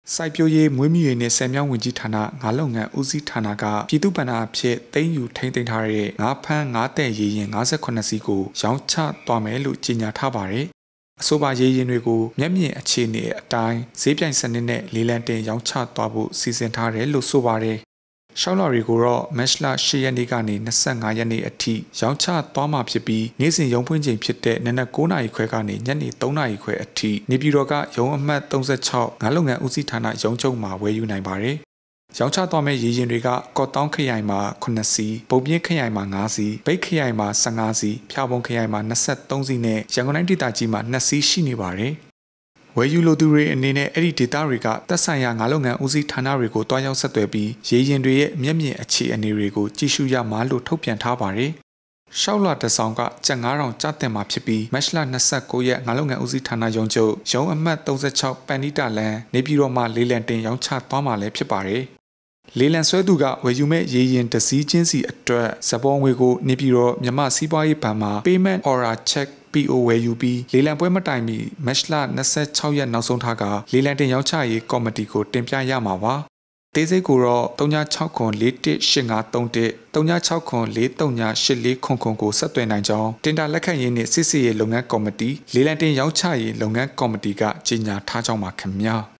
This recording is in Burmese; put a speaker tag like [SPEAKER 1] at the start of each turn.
[SPEAKER 1] စိုက်ပျိုးရေးမွေးမြူရေးနဲ့ဆယ်မြောင်းဝင်ကြီးဌာနငါးလုပ်ငန်းဦးစီးဌာနကပြည်သူ့ဗဏ္ဍာအဖြစ်သိမ်းယူထိန်းသိမ်းထားတဲ့ငါးဖမ်းငါးတဲ့ရေရင်58စီးကိုရောင်းချသွားမယ်လို့ကြေညာထားပါတယ်။အဆိုပါရေရင်တွေကိုမျက်မြင်အခြေအနေအတိုင်းဈေးပြိုင်စနစ်နဲ့လေးလံတင်ရောင်းချသွားဖို့စီစဉ်ထားတယ်လို့ဆိုပါတယ်။ရှောက်လာတွေကိုတော့မတ်လ10ရက်နေ့ကနေ25ရက်နေ့အထိရောင်းချသွားမှာဖြစ်ပြီးနေ့စဉ်ရုံးဖွင့်ချိန်ဖြစ်တဲ့နနက်9နာရီခွဲကနေညနေ3နာရီခွဲအထိနေပြည်တော်ကရုံးအမှတ်36ငါးလုပ်ငန်းဦးစီးဌာနရုံးချုပ်မှာဝယ်ယူနိုင်ပါတယ်။ရောင်းချသွားမယ့်ရေရင်တွေကကော့တောင်းခရိုင်မှာ9စီး၊ပုံပြင်းခရိုင်မှာ9စီး၊မြိတ်ခရိုင်မှာ15စီး၊ဖျာပုံခရိုင်မှာ23စီးနဲ့ရန်ကုန်တိုင်းဒေသကြီးမှာ2စီးရှိနေပါတယ်။ဝယ်ယူလိုသူတွေအနေနဲ့အဲ့ဒီဒေတာတွေကသက်ဆိုင်ရာငါးလုပ်ငန်းဦးစီးဌာနတွေကိုတွားရောက်ဆက်သွယ်ပြီးရေရင်တွေရဲ့မျက်မြင်အခြေအနေတွေကိုကြည့်ရှုရမှာလို့ထုတ်ပြန်ထားပါတယ်။ရှောက်လာတဆောင်ကကျပ်9000ကျတင်မှာဖြစ်ပြီးမတ်လ29ရက်ငါးလုပ်ငန်းဦးစီးဌာနရုံးချုပ်ရုံးအမှတ်36ပန်နီတာလန်နေပြည်တော်မှာလေးလံတင်ရောင်းချသွားမှာလည်းဖြစ်ပါတယ်။လေးလံဆွဲသူကဝယ်ယူမဲ့ရေရင်တစည်းချင်းစီအတွက်ဇပေါ်ငွေကိုနေပြည်တော်မြန်မာစီးပွားရေးဘဏ်မှာ payment order check PO ဝယ်ယူပြီးလေးလံပွဲမတိုင်မီမတ်လ26ရက်နောက်ဆုံးထားကလေးလံတင်ရောင်းချရေးကော်မတီကိုတင်ပြရမှာပါ။တေးစိတ်ကိုတော့36041853 3604398400ကိုဆက်သွယ်နိုင်ကြောင်းတင်တာလက်ခံရေးနှင့်စစ်ဆေးရေးလုပ်ငန်းကော်မတီလေးလံတင်ရောင်းချရေးလုပ်ငန်းကော်မတီကကြေညာထားကြောင်းပါခင်ဗျာ။